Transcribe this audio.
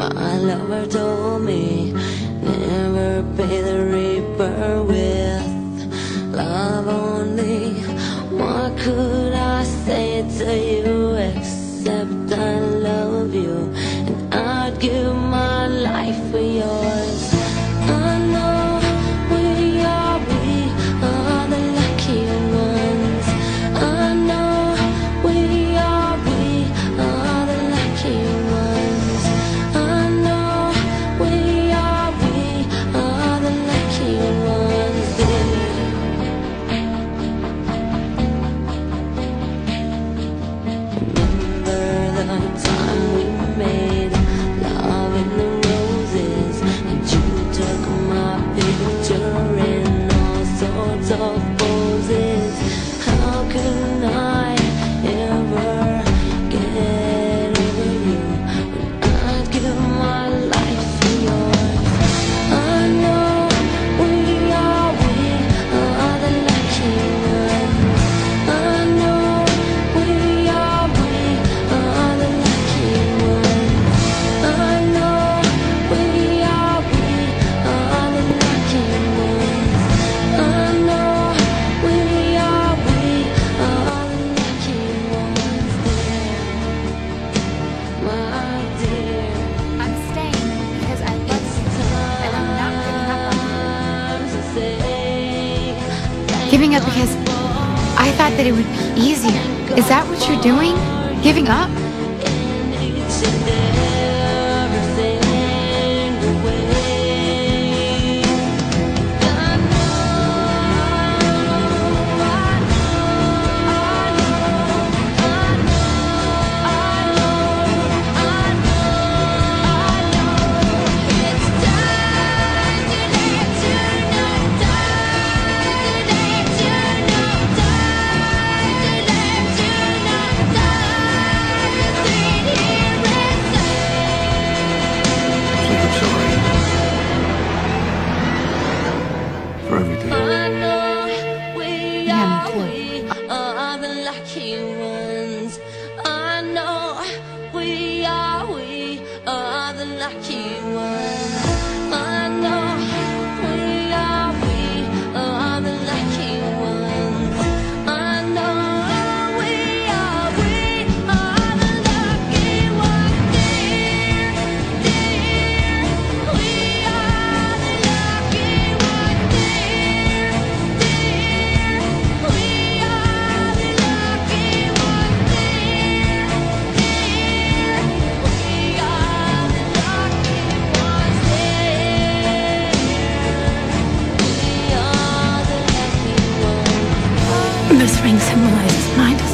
My lover told me never pay the reaper with love only. What could I say to you except I love you, and I'd give my life for yours. I know we are the lucky ones. I know we are the lucky ones. I know we are the lucky ones, dear. Remember the time we made love in the roses, and you took my picture in all sorts of poses. How can I ever get over you when I'd give my life for yours? I know we are the lucky ones. I know we are the lucky ones. I know we are the lucky ones. I know we are the lucky ones, dear. My dear, I'm staying because I love you, and I'm not giving up on to say you. Giving up because I thought that it would be easier. Is that what you're doing? Giving up? each and everything away. I know it's time to let you know, time to let you know, time to let you know, time to sit here and I'm sorry for everything. I know we Yeah, me too. are the lucky ones. I know we are the lucky ones. I know we are the lucky ones. I know we are the lucky ones, dear, dear. We are the lucky ones, dear, dear. We are the lucky ones, dear, dear. We are the lucky ones, dear. We are the lucky ones. This ring symbolizes my